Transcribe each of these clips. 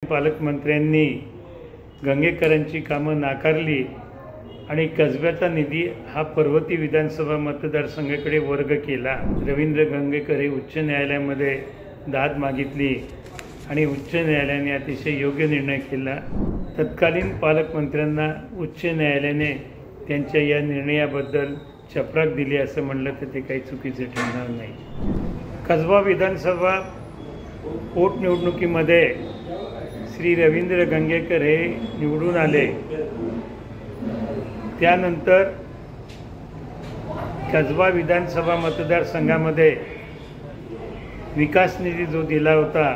पालकमंत्र्यांनी गंगेकरांची कामं नाकारली आणि कसब्याचा निधी हा पर्वती विधानसभा मतदारसंघाकडे वर्ग केला। रवींद्र गंगेकर हे उच्च न्यायालयामध्ये दाद मागितली आणि उच्च न्यायालयाने अतिशय योग्य निर्णय केला। तत्कालीन पालकमंत्र्यांना उच्च न्यायालयाने त्यांच्या या निर्णयाबद्दल चपराक दिली असं म्हणलं तर ते काही चुकीचे ठरणार नाही। कसबा विधानसभा पोटनिवडणुकीमध्ये श्री रवींद्र गंगेकर हे निवडून आले। त्यानंतर कसबा विधानसभा मतदारसंघामध्ये विकास निधी जो दिला होता,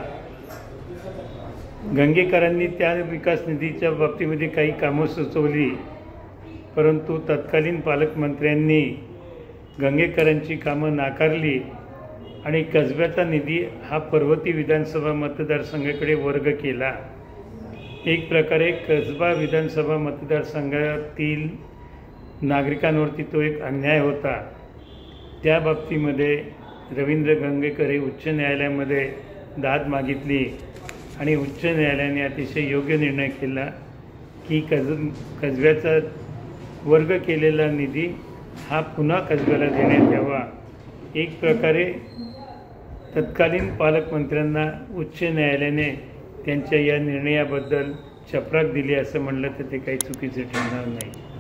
गंगेकरांनी त्या विकास निधीच्या बाबतीमध्ये काही कामं सुचवली, परंतु तत्कालीन पालकमंत्र्यांनी गंगेकरांची कामं नाकारली आणि कसब्याचा निधी हा पर्वती विधानसभा मतदारसंघाकडे वर्ग केला। एक प्रकारे कसबा विधानसभा मतदारसंघातील नागरिकांवरती तो एक अन्याय होता। त्या बाबतीमध्ये रवींद्र गंगेकर हे उच्च न्यायालयामध्ये दाद मागितली आणि उच्च न्यायालयाने अतिशय योग्य निर्णय केला की कसब्याचा वर्ग केलेला निधी हा पुन्हा कसब्याला देण्यात यावा। एक प्रकारे तत्कालीन पालकमंत्र्यांना उच्च न्यायालयाने त्यांच्या या निर्णयाबद्दल चपराक दिली असं म्हणलं तर ते काही चुकीचे ठरणार नाही।